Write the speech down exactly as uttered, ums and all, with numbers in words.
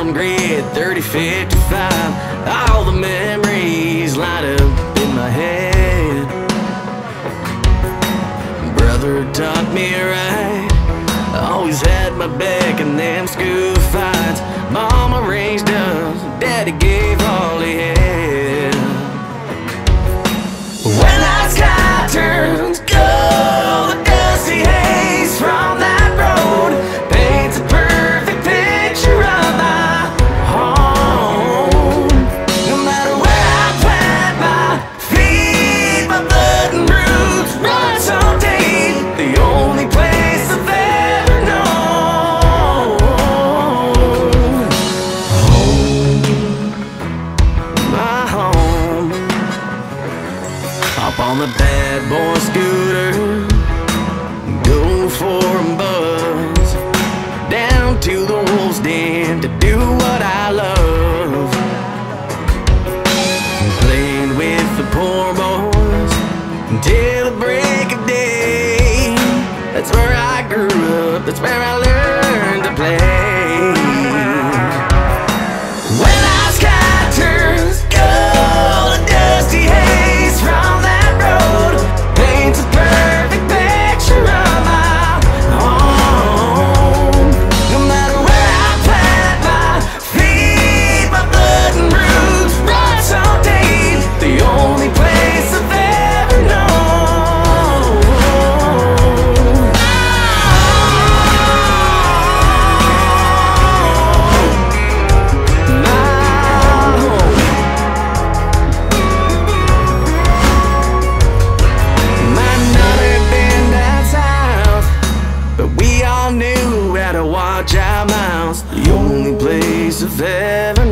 Golden Grid, thirty fifty-five. All the memories light up in my head. Brother taught me right, always had my back in them school fights. Mama raised us, Daddy gave all he had. When that sky turns gold, the dusty haze from that road paints a perfect picture of my home. No matter where I plant my feet, my blood and roots run so deep. The only place I've ever known. Home, my home. Hop on the bad boy scooter, go for a buzz, down to the Wolf's Den to do what I love. Playing with the poor boys until the break of day. That's where I grew up, that's where I learned to play. When our sky turns gold, a dusty haze from that road paints a perfect picture of my home. No matter where I plant my feet, my blood and roots run so deep. The only place I've ever known. My home. Might not have been that south, but we all knew how to watch our mouths. The only place I've ever